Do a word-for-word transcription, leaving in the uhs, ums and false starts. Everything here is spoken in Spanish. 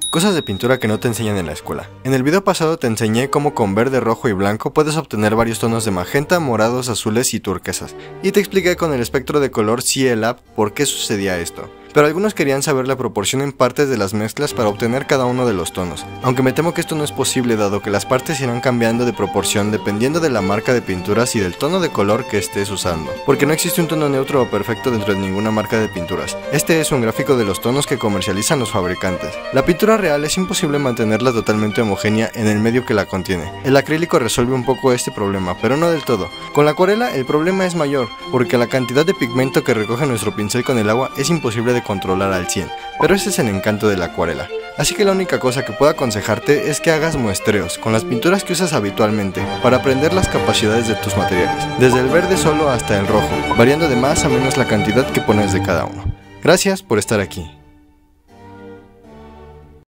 Cosas de pintura que no te enseñan en la escuela. En el video pasado te enseñé cómo con verde, rojo y blanco puedes obtener varios tonos de magenta, morados, azules y turquesas, y te expliqué con el espectro de color C L A por qué sucedía esto. Pero algunos querían saber la proporción en partes de las mezclas para obtener cada uno de los tonos, aunque me temo que esto no es posible dado que las partes irán cambiando de proporción dependiendo de la marca de pinturas y del tono de color que estés usando, porque no existe un tono neutro o perfecto dentro de ninguna marca de pinturas. Este es un gráfico de los tonos que comercializan los fabricantes. La pintura real es imposible mantenerla totalmente homogénea en el medio que la contiene. El acrílico resuelve un poco este problema, pero no del todo. Con la acuarela el problema es mayor, porque la cantidad de pigmento que recoge nuestro pincel con el agua es imposible de controlar al cien, pero ese es el encanto de la acuarela. Así que la única cosa que puedo aconsejarte es que hagas muestreos con las pinturas que usas habitualmente para aprender las capacidades de tus materiales, desde el verde solo hasta el rojo, variando de más a menos la cantidad que pones de cada uno. Gracias por estar aquí.